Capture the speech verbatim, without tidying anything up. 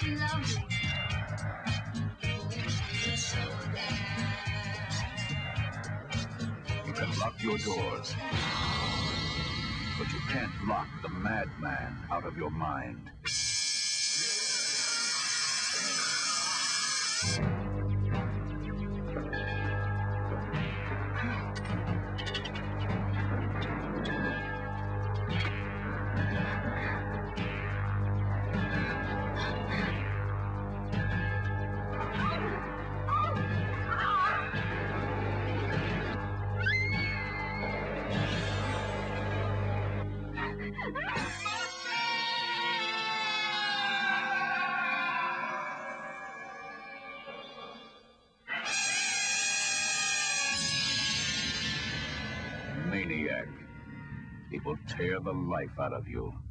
Lovely. You can lock your doors, but you can't lock the madman out of your mind. Maniac. He will tear the life out of you.